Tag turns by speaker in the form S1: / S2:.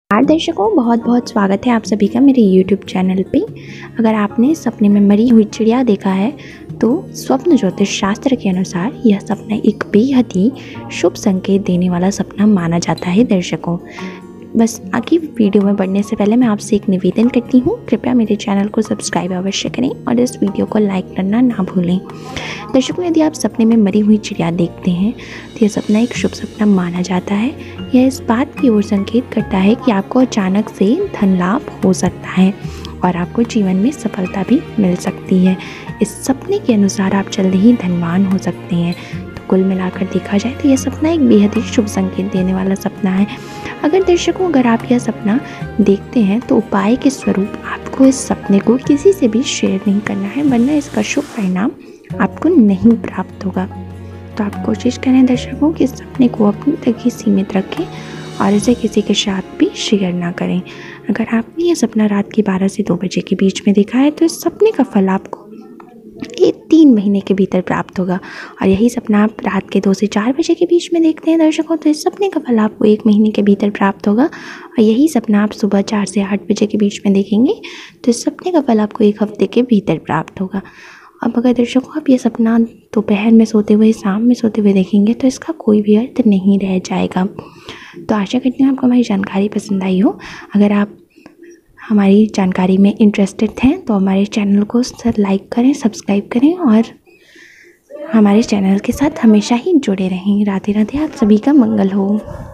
S1: दर्शकों, बहुत बहुत स्वागत है आप सभी का मेरे YouTube चैनल पे। अगर आपने सपने में मरी हुई चिड़िया देखा है तो स्वप्न ज्योतिष शास्त्र के अनुसार यह सपना एक बेहद ही शुभ संकेत देने वाला सपना माना जाता है। दर्शकों, बस आगे वीडियो में बढ़ने से पहले मैं आपसे एक निवेदन करती हूँ, कृपया मेरे चैनल को सब्सक्राइब अवश्य करें और इस वीडियो को लाइक करना ना भूलें। दर्शकों, यदि आप सपने में मरी हुई चिड़िया देखते हैं तो यह सपना एक शुभ सपना माना जाता है। यह इस बात की ओर संकेत करता है कि आपको अचानक से धन लाभ हो सकता है और आपको जीवन में सफलता भी मिल सकती है। इस सपने के अनुसार आप जल्द ही धनवान हो सकते हैं। तो कुल मिलाकर देखा जाए तो यह सपना एक बेहद ही शुभ संकेत देने वाला सपना है। अगर आप यह सपना देखते हैं तो उपाय के स्वरूप आपको इस सपने को किसी से भी शेयर नहीं करना है, वरना इसका शुभ परिणाम आपको नहीं प्राप्त होगा। तो आप कोशिश करें दर्शकों कि इस सपने को अपने तक ही सीमित रखें और इसे किसी के साथ भी शेयर ना करें। अगर आपने यह सपना रात के 12 से 2 बजे के बीच में देखा है तो इस सपने का फल आपको 3 महीने के भीतर प्राप्त होगा। और यही सपना आप रात के 2 से 4 बजे के बीच में देखते हैं दर्शकों तो इस सपने का फल आपको 1 महीने के भीतर प्राप्त होगा। और यही सपना आप सुबह 4 से 8 बजे के बीच में देखेंगे तो इस सपने का फल आपको 1 हफ्ते के भीतर प्राप्त होगा। अब अगर दर्शकों आप ये सपना दोपहर में सोते हुए, शाम में सोते हुए देखेंगे तो इसका कोई भी अर्थ नहीं रह जाएगा। तो आशा करती हूँ आपको हमारी जानकारी पसंद आई हो। अगर आप हमारी जानकारी में इंटरेस्टेड हैं तो हमारे चैनल को लाइक करें, सब्सक्राइब करें और हमारे चैनल के साथ हमेशा ही जुड़े रहें। राधे राधे, आप सभी का मंगल हो।